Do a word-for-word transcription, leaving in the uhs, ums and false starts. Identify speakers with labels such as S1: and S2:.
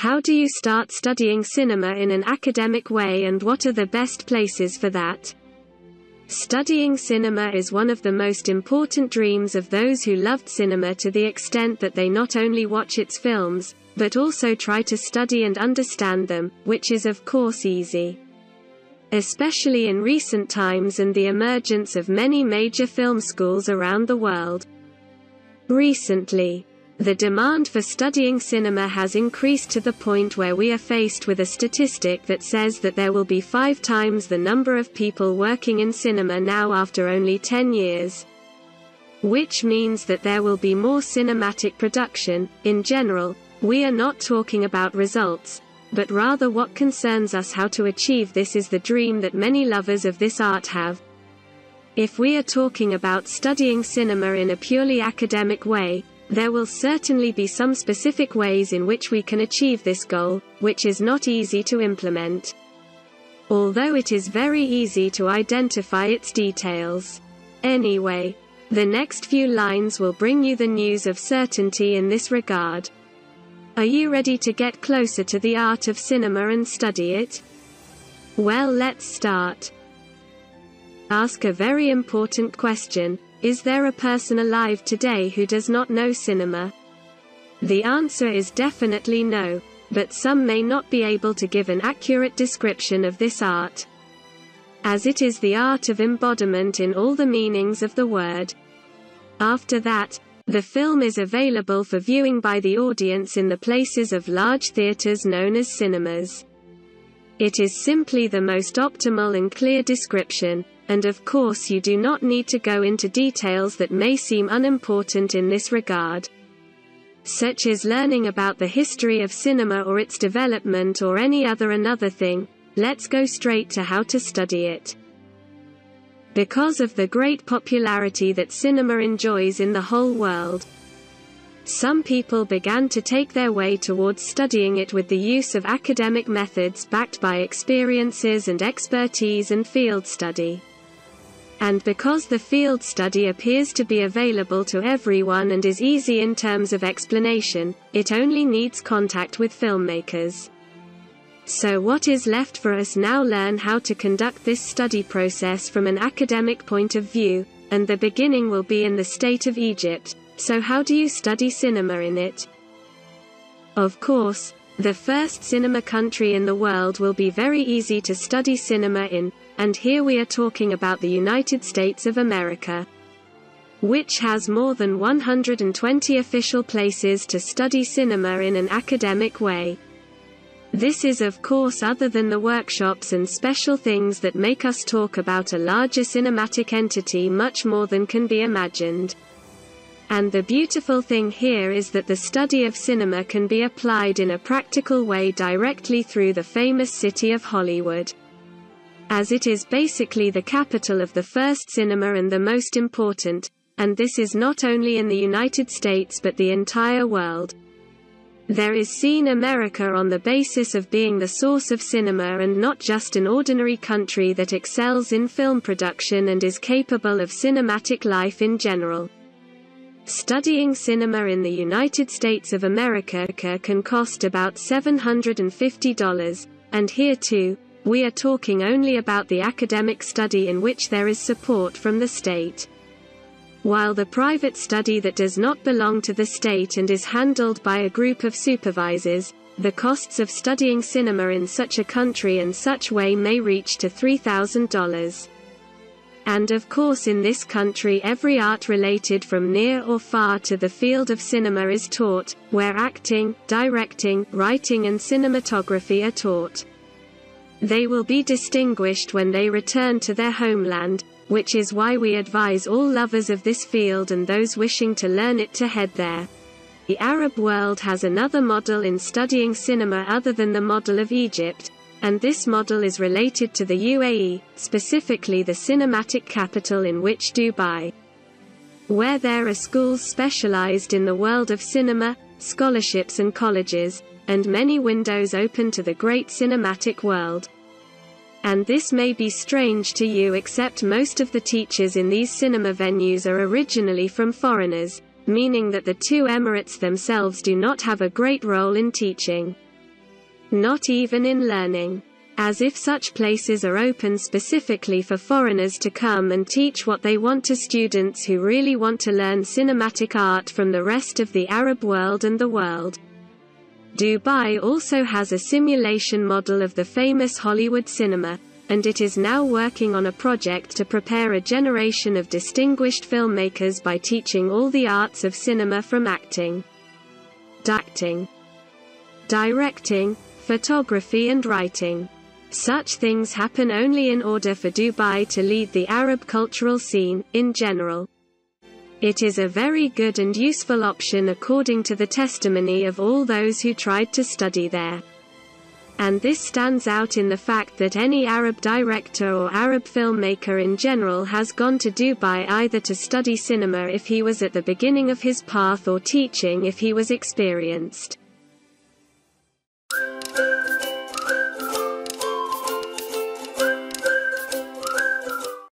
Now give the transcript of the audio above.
S1: How do you start studying cinema in an academic way, and what are the best places for that? Studying cinema is one of the most important dreams of those who loved cinema to the extent that they not only watch its films, but also try to study and understand them, which is of course easy. Especially in recent times and the emergence of many major film schools around the world. Recently, the demand for studying cinema has increased to the point where we are faced with a statistic that says that there will be five times the number of people working in cinema now after only ten years. Which means that there will be more cinematic production. In general, we are not talking about results, but rather what concerns us. How to achieve this is the dream that many lovers of this art have. If we are talking about studying cinema in a purely academic way, there will certainly be some specific ways in which we can achieve this goal, which is not easy to implement. Although it is very easy to identify its details. Anyway, the next few lines will bring you the news of certainty in this regard. Are you ready to get closer to the art of cinema and study it? Well, let's start. Ask a very important question. Is there a person alive today who does not know cinema? The answer is definitely no, but some may not be able to give an accurate description of this art, as it is the art of embodiment in all the meanings of the word. After that, the film is available for viewing by the audience in the places of large theaters known as cinemas. It is simply the most optimal and clear description, and of course you do not need to go into details that may seem unimportant in this regard, such as learning about the history of cinema or its development or any other another thing. Let's go straight to how to study it. Because of the great popularity that cinema enjoys in the whole world, some people began to take their way towards studying it with the use of academic methods backed by experiences and expertise and field study. And because the field study appears to be available to everyone and is easy in terms of explanation, it only needs contact with filmmakers. So what is left for us now? Learn how to conduct this study process from an academic point of view, and the beginning will be in the state of Egypt. So how do you study cinema in it? Of course, the first cinema country in the world will be very easy to study cinema in, and here we are talking about the United States of America, which has more than one hundred twenty official places to study cinema in an academic way. This is of course other than the workshops and special things that make us talk about a larger cinematic entity much more than can be imagined. And the beautiful thing here is that the study of cinema can be applied in a practical way directly through the famous city of Hollywood, as it is basically the capital of the first cinema and the most important, and this is not only in the United States but the entire world. There is seen America on the basis of being the source of cinema and not just an ordinary country that excels in film production and is capable of cinematic life in general. Studying cinema in the United States of America can cost about seven hundred fifty dollars, and here too, we are talking only about the academic study in which there is support from the state. While the private study that does not belong to the state and is handled by a group of supervisors, the costs of studying cinema in such a country and such way may reach to three thousand dollars. And of course in this country every art related from near or far to the field of cinema is taught, where acting, directing, writing and cinematography are taught. They will be distinguished when they return to their homeland, which is why we advise all lovers of this field and those wishing to learn it to head there. The Arab world has another model in studying cinema other than the model of Egypt, and this model is related to the U A E, specifically the cinematic capital in which Dubai, where there are schools specialized in the world of cinema, scholarships and colleges, and many windows open to the great cinematic world. And this may be strange to you, except most of the teachers in these cinema venues are originally from foreigners, meaning that the two emirates themselves do not have a great role in teaching. Not even in learning. As if such places are open specifically for foreigners to come and teach what they want to students who really want to learn cinematic art from the rest of the Arab world and the world. Dubai also has a simulation model of the famous Hollywood cinema, and it is now working on a project to prepare a generation of distinguished filmmakers by teaching all the arts of cinema from acting, acting, directing, photography and writing. Such things happen only in order for Dubai to lead the Arab cultural scene, in general. It is a very good and useful option according to the testimony of all those who tried to study there. And this stands out in the fact that any Arab director or Arab filmmaker in general has gone to Dubai either to study cinema if he was at the beginning of his path or teaching if he was experienced.